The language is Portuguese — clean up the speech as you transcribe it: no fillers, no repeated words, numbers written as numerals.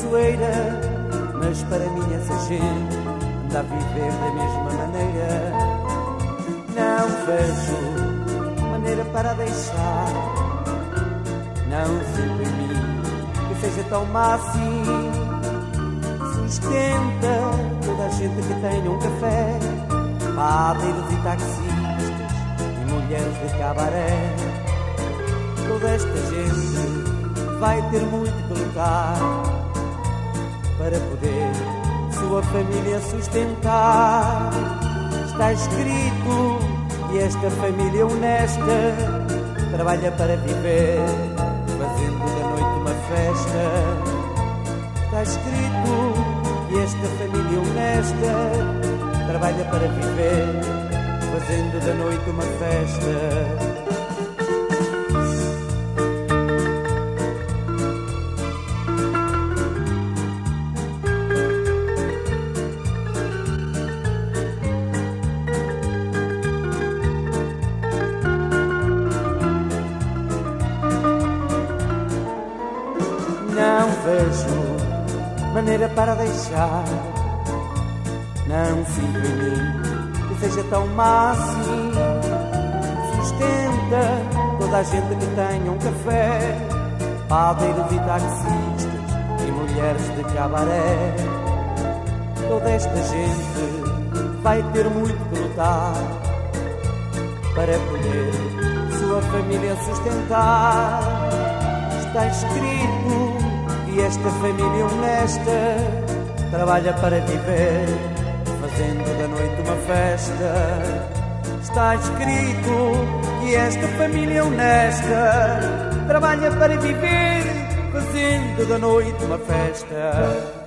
traiçoeira, mas para mim essa gente anda a viver da mesma maneira. Não vejo maneira para deixar, não sinto em mim que seja tão má assim. Sustenta toda a gente que tenha um café, padeiros e taxistas e mulheres de cabaré. Toda esta gente vai ter muito que lutar para poder sua família sustentar. Está escrito que esta família honesta trabalha para viver, fazendo da noite uma festa. Está escrito que esta família honesta trabalha para viver, fazendo da noite uma festa. Não vejo maneira para deixar, não sinto em mim que seja tão má assim. Sustenta toda a gente que tenha um café, padeiros e taxistas e mulheres de cabaré. Toda esta gente vai ter muito que lutar para poder sua família sustentar. Está escrito que esta família honesta trabalha para viver, fazendo da noite uma festa. Está escrito que esta família honesta trabalha para viver, fazendo da noite uma festa.